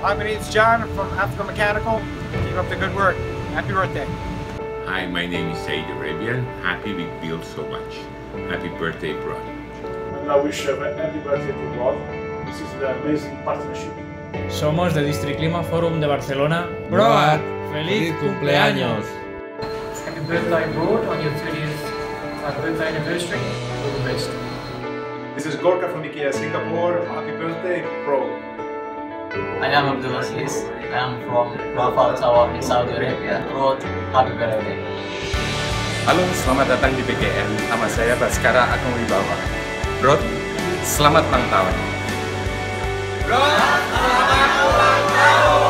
Hi, my name is John from Africa Mechanical. Keep up the good work. Happy birthday. Hi, my name is Said Arabian. Happy we build so much. Happy birthday, bro. And I wish you a happy birthday to Rod. This is an amazing partnership. Somos de District Clima Forum de Barcelona. Broad, ¡Feliz cumpleaños! Happy birthday, Broad, on your 30th birthday anniversary. All the best. This is Gorka from IKEA Singapore. Happy birthday, bro. I am Abdul Aziz. I am from Rafah Tower in Saudi Arabia. Broad, happy birthday. Halo, selamat datang di PKN. Nama saya Baskara Agung Wibawa. Bro, selamat ulang tahun. Bro, selamat ulang tahun.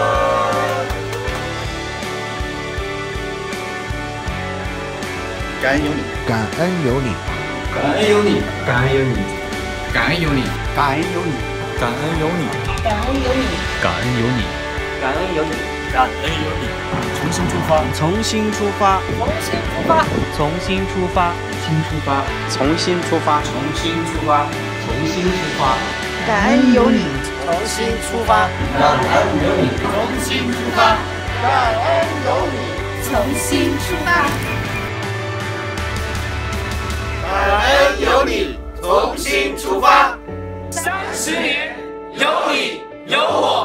感恩有你， 感恩有你， 感恩有你， 感恩有你，感恩有你， 感恩有你， 感恩有你， 感恩有你， 感恩有你， 感恩有你，感恩有你。 重新出发， 重新出发， 重新出发， 重新出发， 重新出发，重新出发。 感恩有你， 重新出发，感恩有你，重新出发， 感恩有你，重新出发， 感恩有你，重新出发。 30年，有你有我。